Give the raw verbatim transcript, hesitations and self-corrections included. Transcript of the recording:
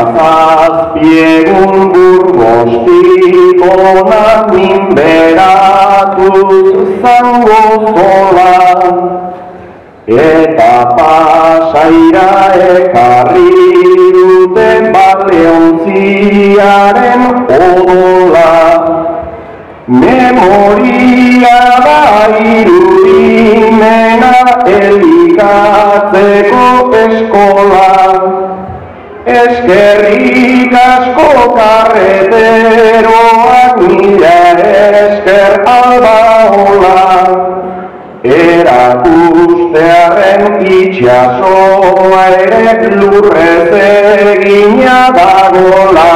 zazpiegun Burgosti ona minberatuz zango zola, eta Pasaira ekarri dute baleontziaren odola. Memoria da irudimena elikatzeko eskola. Eskerrik asko karreteroak, mila esker albaola. Erakustearen itxasoa ere lurrez egina dagola.